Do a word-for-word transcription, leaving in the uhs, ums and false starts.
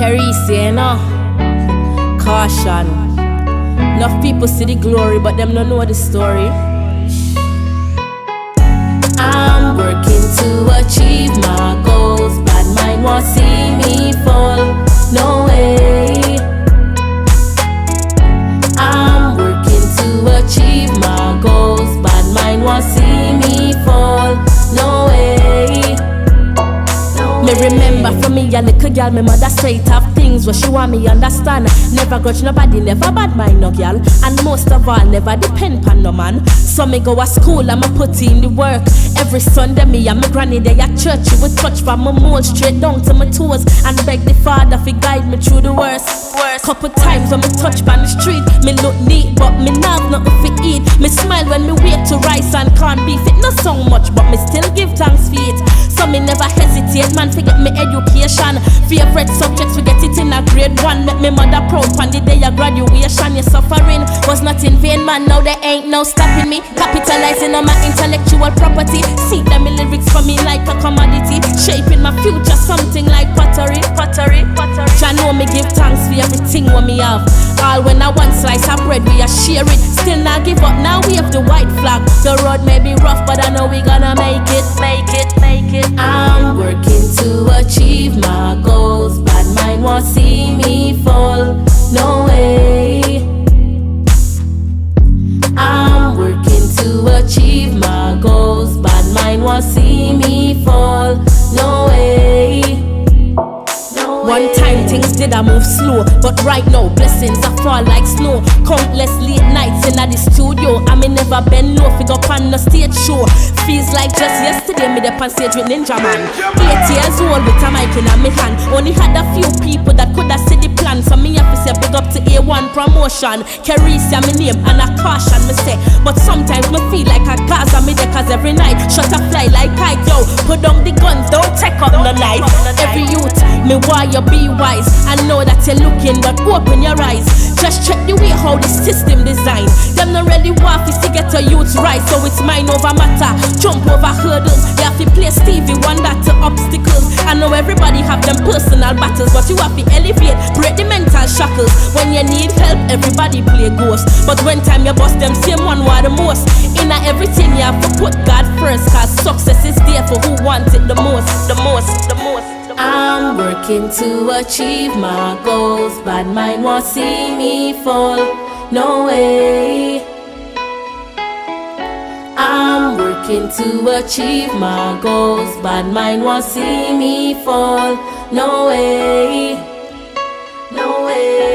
Carisi, you know. Caution. Enough people see the glory, but them don't know the story. I'm working to achieve my goals. Bad mind won't see me fall. No way. I'm working to achieve my goals. Bad mind won't see me fall. No way. Me remember from me a little girl, me mother straight have things where she want me understand. Never grudge nobody, never bad mind no girl, and most of all never depend on no man. So me go to school and me put in the work. Every Sunday me and my granny they at church. She would touch from my mold straight down to my toes and beg the Father to guide me through the worst. worst. Couple times when me touch on the street, me look neat but me not have nothing to eat. Me smile when me wake to rice and corned beef. It not so much but me still give thanks for it. So me never hesitate, man, forget me education. Favorite subjects, we get it in a grade one. Make me mother proud on the day of graduation. Your suffering was not in vain, man, now there ain't no stopping me. Capitalizing on my intellectual property. See them lyrics for me like a commodity. Shaping my future, something like pottery. Pottery, pottery. I know me give thanks for everything what me have. All when I want slice of bread, we are share it. Still not give up, now we have the white flag. The road may be rough, but I know we gonna make it. Make it, make it. I'm working to achieve my goals. Bad mind won't see me fall. No way. I'm working to achieve my goals. Bad mind won't see me fall. No way. One time things did I move slow, but right now blessings I fall like snow. Countless late nights in the studio, I may never bend low, figure on no stage show. Feels like just yesterday me up on stage with Ninja Man. Eight years old with a mic in my hand. Only had a few people that could have seen the plan, so me have to say big up to A one promotion. Carisi my name and a caution me say, but sometimes me feel like a Gaza me there, cause every night shot a fly like kite. Yo, put down the guns, don't take up no knife. Every youth me why you be wise. I know that you're looking, but open your eyes. Just check the way how the system designed. Them not really want to get your youth right, so it's mind over matter. Jump over hurdles. You have to play Stevie Wonder to obstacles. I know everybody have them personal battles, but you have to elevate, break the mental shackles. When you need help, everybody play ghost, but when time you bust them, same one who are the most. In everything you have to put God first, cause success is there for who wants it the most. The most, the most. I'm working to achieve my goals. Bad mind won't see me fall. No way. I'm working to achieve my goals. Bad mind won't see me fall. No way. No way.